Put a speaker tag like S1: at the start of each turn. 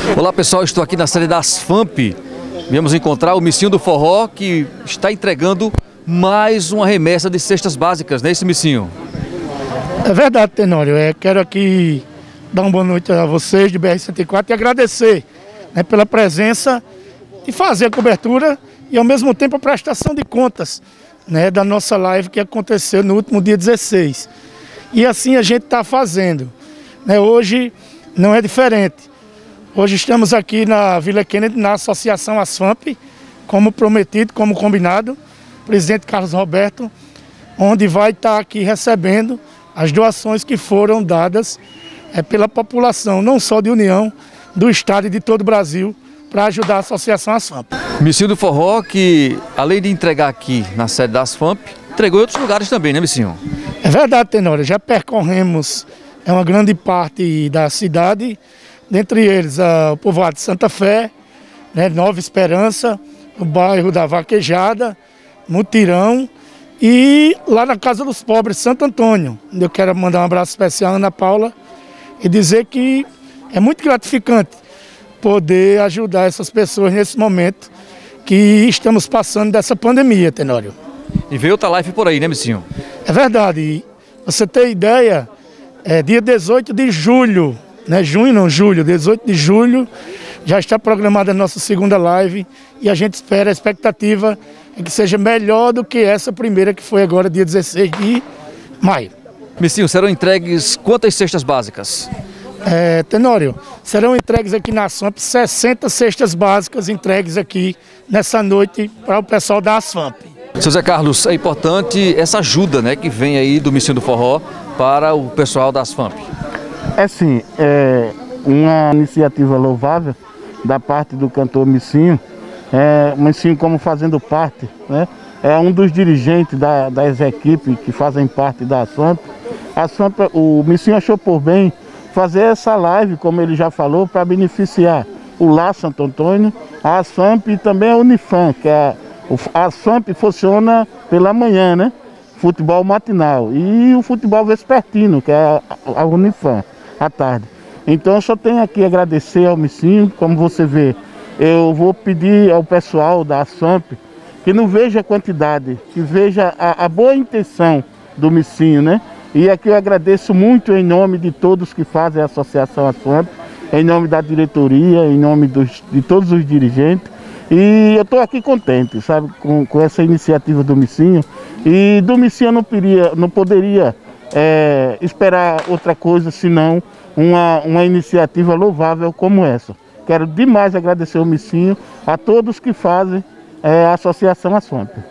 S1: Olá pessoal, estou aqui na sede da Asfamp. Viemos encontrar o Missinho do Forró, que está entregando mais uma remessa de cestas básicas, não é esse Missinho?
S2: É verdade, Tenório. Quero aqui dar uma boa noite a vocês de BR-104 e agradecer, né, pela presença e fazer a cobertura e ao mesmo tempo a prestação de contas, né, da nossa live que aconteceu no último dia 16. E assim a gente está fazendo, né? Hoje não é diferente. Hoje estamos aqui na Vila Kennedy, na Associação Asfamp, como prometido, como combinado, presidente Carlos Roberto, onde vai estar aqui recebendo as doações que foram dadas pela população, não só de União, do estado e de todo o Brasil, para ajudar a Associação Asfamp.
S1: Missinho do Forró, que além de entregar aqui na sede da Asfamp, entregou em outros lugares também, né, Missinho?
S2: É verdade, Tenório. Já percorremos uma grande parte da cidade, dentre eles o povoado de Santa Fé, né, Nova Esperança, o bairro da Vaquejada, Mutirão e lá na Casa dos Pobres, Santo Antônio. Eu quero mandar um abraço especial à Ana Paula e dizer que é muito gratificante poder ajudar essas pessoas nesse momento que estamos passando dessa pandemia, Tenório.
S1: E veio outra live por aí, né, Missinho?
S2: É verdade. E você tem ideia, dia 18 de julho, né? Junho não, julho, 18 de julho, já está programada a nossa segunda live e a gente espera, a expectativa é que seja melhor do que essa primeira que foi agora dia 16 de maio.
S1: Missinho, serão entregues quantas cestas básicas?
S2: Tenório, serão entregues aqui na Asfamp 60 cestas básicas entregues aqui nessa noite para o pessoal da Asfamp.
S1: Seu Zé Carlos, é importante essa ajuda, né, que vem aí do Missinho do Forró para o pessoal da Asfamp.
S3: Sim, é uma iniciativa louvável da parte do cantor Missinho. O Missinho, como fazendo parte, né, é um dos dirigentes das equipes que fazem parte da Asfamp. O Missinho achou por bem fazer essa live, como ele já falou, para beneficiar o Lar Santo Antônio, a Asfamp e também a Unifam, que a Asfamp funciona pela manhã, né? Futebol matinal, e o futebol vespertino, que é a Unifam, à tarde. Então eu só tenho aqui a agradecer ao Missinho. Como você vê, eu vou pedir ao pessoal da Asfamp que não veja a quantidade, que veja a boa intenção do Missinho, né? E aqui eu agradeço muito em nome de todos que fazem a Associação Asfamp, em nome da diretoria, em nome de todos os dirigentes. E eu estou aqui contente, sabe, com essa iniciativa do Missinho. E do Missinho eu não poderia esperar outra coisa senão uma iniciativa louvável como essa. Quero demais agradecer ao Missinho, a todos que fazem a Associação Asfamp.